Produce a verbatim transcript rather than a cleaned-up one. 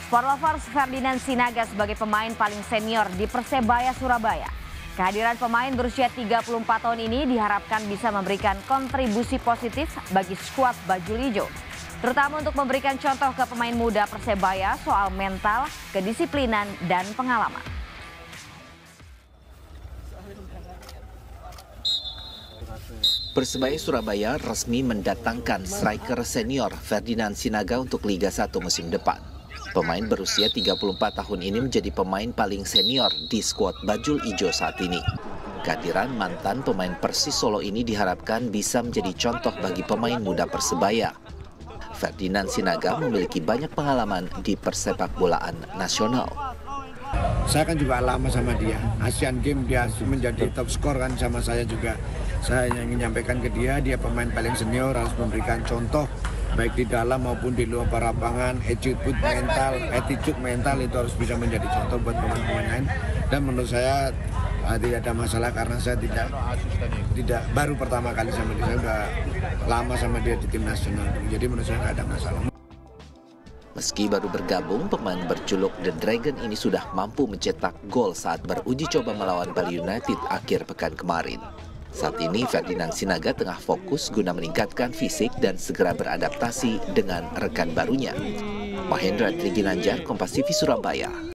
Sport Lovers, Ferdinand Sinaga sebagai pemain paling senior di Persebaya Surabaya. Kehadiran pemain berusia tiga puluh empat tahun ini diharapkan bisa memberikan kontribusi positif bagi skuad Bajul Ijo, terutama untuk memberikan contoh ke pemain muda Persebaya soal mental, kedisiplinan, dan pengalaman. Persebaya Surabaya resmi mendatangkan striker senior Ferdinand Sinaga untuk Liga satu musim depan. Pemain berusia tiga puluh empat tahun ini menjadi pemain paling senior di skuad Bajul Ijo saat ini. Kehadiran mantan pemain Persis Solo ini diharapkan bisa menjadi contoh bagi pemain muda Persebaya. Ferdinand Sinaga memiliki banyak pengalaman di persepakbolaan nasional. Saya kan juga lama sama dia, Asian Games dia menjadi top skor kan sama saya juga. Saya ingin menyampaikan ke dia, dia pemain paling senior, harus memberikan contoh baik di dalam maupun di luar lapangan. Attitude mental, attitude mental itu harus bisa menjadi contoh buat pemain-pemain lain. Dan menurut saya uh, tidak ada masalah karena saya tidak tidak baru pertama kali sama dia, saya sudah lama sama dia di tim nasional. Jadi menurut saya tidak ada masalah. Meski baru bergabung, pemain berjuluk The Dragon ini sudah mampu mencetak gol saat beruji coba melawan Bali United akhir pekan kemarin. Saat ini Ferdinand Sinaga tengah fokus guna meningkatkan fisik dan segera beradaptasi dengan rekan barunya. Mahendra Triginanjar, Kompas T V Surabaya.